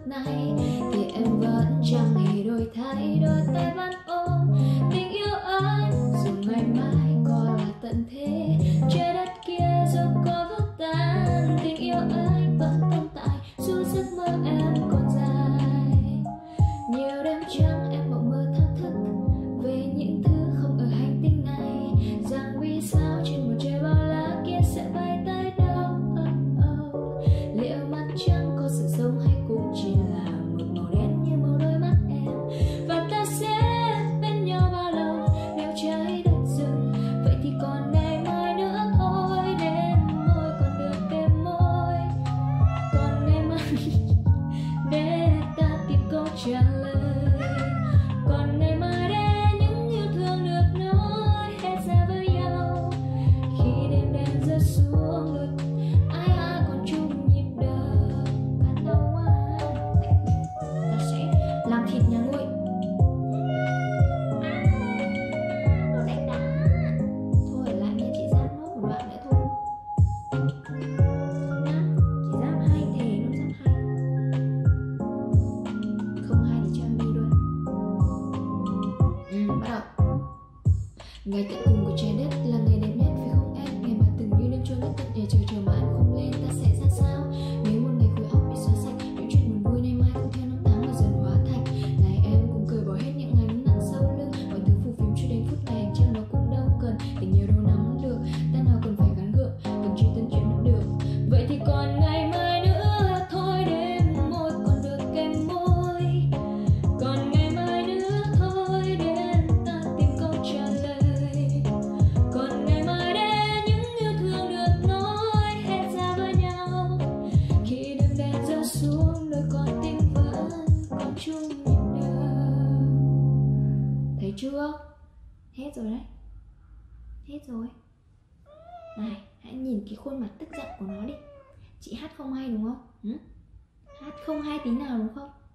lúc này thì em vẫn chẳng hề đổi thay, đôi tay vẫn ôm tình yêu anh dù ngày mai còn là tận thế. Trái đất kia dù có vỡ tan, tình yêu anh vẫn tồn tại dù giấc mơ em còn dài. Nhiều đêm trắng em mộng mơ thao thức về những thứ không ở hành tinh này, rằng vì sao trên bầu trời bao la kia sẽ bay tới đâu. Liệu mặt trăng có sự sống hay cũng chỉ là một màu đen như màu đôi mắt em, và ta sẽ bên nhau bao lâu nếu trái đất dừng. Vậy thì còn ngày mai nữa thôi, đêm môi còn được êm môi, còn ngày mai để ta tìm câu trả lời, còn ngày mai để những yêu thương được nói hết ra với nhau. Khi đêm đen rơi xuống ngực ai ai còn chung nhịp đập cắn đau quá. Ta sẽ làm thịt nhà nuôi. Nó đánh đã. Thôi ở lại nha, chị giáp nốt một đoạn nữa thôi nhá. Chị giáp hay thề nó giáp hay, không hay thì cho em đi luôn. Bắt đầu. Ngày tận cùng của trái đất là ngày đẹp nhất phải không em? Ngày mà từng như đêm trôi mất tận để trời chờ mà anh không lên, ta sẽ ra sao? Nếu một ngày khối óc bị xóa sạch, những chuyện buồn vui nay mai không theo năm tháng mà dần hóa thành. Này em cũng cởi bỏ hết những gánh nặng sau lưng, mọi thứ phù phiếm cho đến phút này hành trang nó cũng đâu cần. Tình yêu đâu nắm được, ta nào cần phải gắn gượng, cần truy tân chuyện mất được. Vậy thì còn ngày mai nữa thôi, đêm môi còn được kem môi, còn ngày mai nữa thôi để ta tìm câu trả lời, còn ngày mai để những yêu thương được nói hết ra với nhau. Khi đêm đen rơi xuống đôi con tim vẫn còn chung nhịp đập. Thấy chưa? Hết rồi đấy. Hết rồi. Này, hãy nhìn cái khuôn mặt tức giận của nó đi. Chị hát không hay đúng không? Hát không hay tí nào đúng không?